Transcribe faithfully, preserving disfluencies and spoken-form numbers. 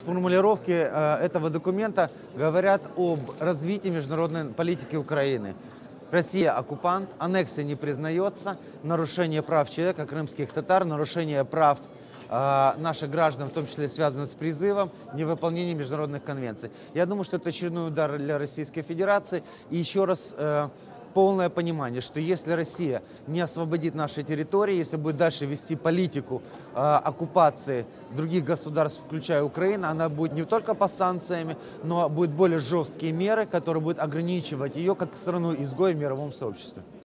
Формулировки э, этого документа говорят об развитии международной политики Украины. Россия оккупант, аннексия не признается, нарушение прав человека, крымских татар, нарушение прав э, наших граждан, в том числе связано с призывом, невыполнение международных конвенций. Я думаю, что это очередной удар для Российской Федерации. И еще раз э, полное понимание, что если Россия не освободит наши территории, если будет дальше вести политику э, оккупации других государств, включая Украину, она будет не только по санкциями, но будут более жесткие меры, которые будут ограничивать ее как страну-изгой в мировом сообществе.